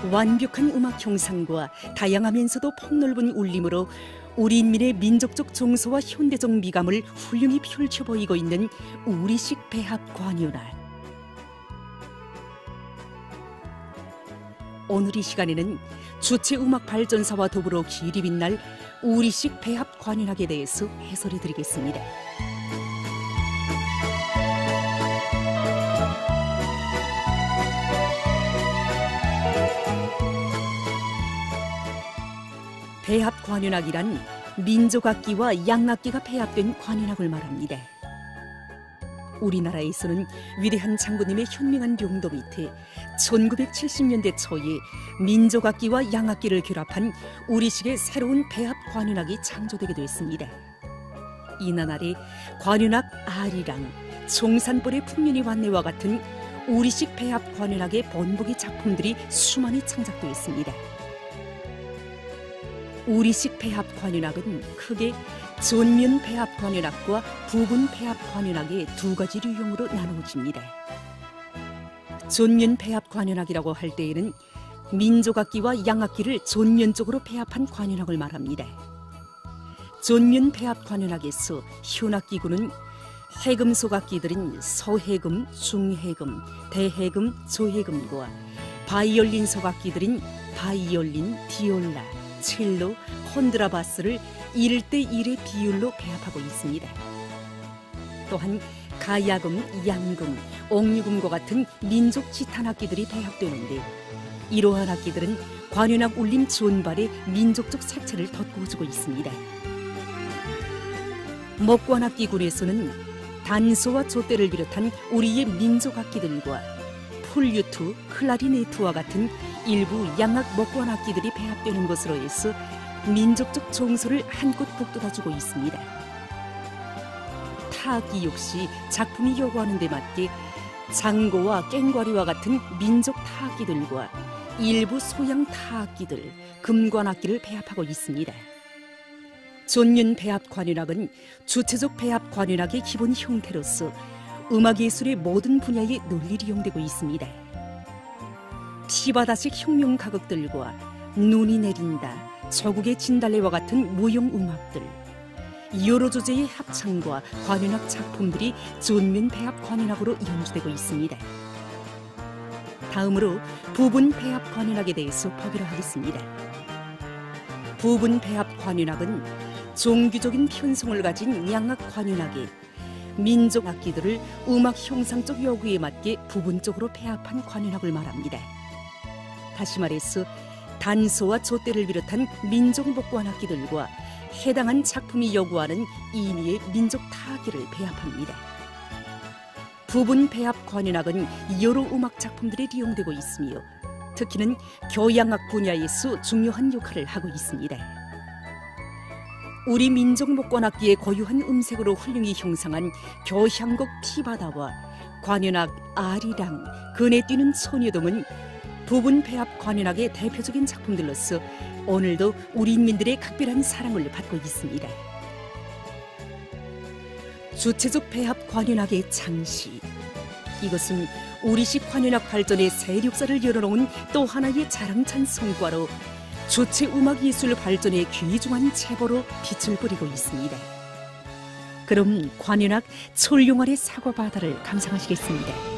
완벽한 음악 형상과 다양하면서도 폭넓은 울림으로 우리 인민의 민족적 정서와 현대적 미감을 훌륭히 펼쳐 보이고 있는 우리식 배합 관현악. 오늘 이 시간에는 주체 음악 발전사와 더불어 길이 빛날 우리식 배합 관현악에 대해서 해설해 드리겠습니다. 배합 관현악이란 민족악기와 양악기가 배합된 관현악을 말합니다. 우리나라에서는 위대한 장군님의 현명한 용도 밑에 1970년대 초에 민족악기와 양악기를 결합한 우리식의 새로운 배합 관현악이 창조되게 됐습니다. 이날 아래 관현악 아리랑, 종산벌의 풍년이 왔네와 같은 우리식 배합 관현악의 본보기 작품들이 수많이 창작되었습니다. 우리식 배합 관현악은 크게 전면 배합 관현악과 부분 배합 관현악의 두 가지 유형으로 나누어집니다. 전면 배합 관현악이라고 할 때에는 민족악기와 양악기를 전면적으로 배합한 관현악을 말합니다. 전면 배합 관현악에서 현악기구는 해금 소악기들인 서해금, 중해금, 대해금, 조해금과 바이올린 소악기들인 바이올린, 비올라, 첼로, 콘트라바스를 1대1의 비율로 배합하고 있습니다. 또한 가야금, 양금, 옥류금과 같은 민족 지탄악기들이 배합되는데 이러한 악기들은 관현악 울림 전발의 민족적 색채를 돋구어주고 있습니다. 목관악기군에서는 단소와 조 대를 비롯한 우리의 민족악기들과 플루트, 클라리네트와 같은 일부 양악 목관악기들이 배합되는 것으로 해서 민족적 정서를 한껏 북돋아주고 있습니다. 타악기 역시 작품이 요구하는 데 맞게 장고와 깽과리와 같은 민족 타악기들과 일부 소양 타악기들, 금관악기를 배합하고 있습니다. 전면 배합 관현악은 주체적 배합 관현악의 기본 형태로서 음악예술의 모든 분야에 널리 이용되고 있습니다. 피바다식 혁명 가곡들과 눈이 내린다, 저국의 진달래와 같은 무용 음악들, 여러 조제의 합창과 관현악 작품들이 전면 배합 관현악으로 연주되고 있습니다. 다음으로 부분 배합 관현악에 대해서 보기로 하겠습니다. 부분 배합 관현악은 종교적인 편성을 가진 양악 관현악에 민족 악기들을 음악 형상적 요구에 맞게 부분적으로 배합한 관현악을 말합니다. 다시 말해서 단소와 조 대를 비롯한 민족 목관악기들과 해당한 작품이 요구하는 임의의 민족 타악기를 배합합니다. 부분 배합 관현악은 여러 음악 작품들에 이용되고 있으며 특히는 교양악 분야에서 중요한 역할을 하고 있습니다. 우리 민족 목관악기의 고유한 음색으로 훌륭히 형성한 교향곡 피바다와 관현악 아리랑, 그네 뛰는 소녀동은 부분 배합 관현악의 대표적인 작품들로서 오늘도 우리 인민들의 각별한 사랑을 받고 있습니다. 주체적 배합 관현악의 창시, 이것은 우리식 관현악 발전의 세력사를 열어놓은 또 하나의 자랑찬 성과로 주체 음악 예술 발전의 귀중한 체보로 빛을 뿌리고 있습니다. 그럼 관현악 솔룡아래 사과바다를 감상하시겠습니다.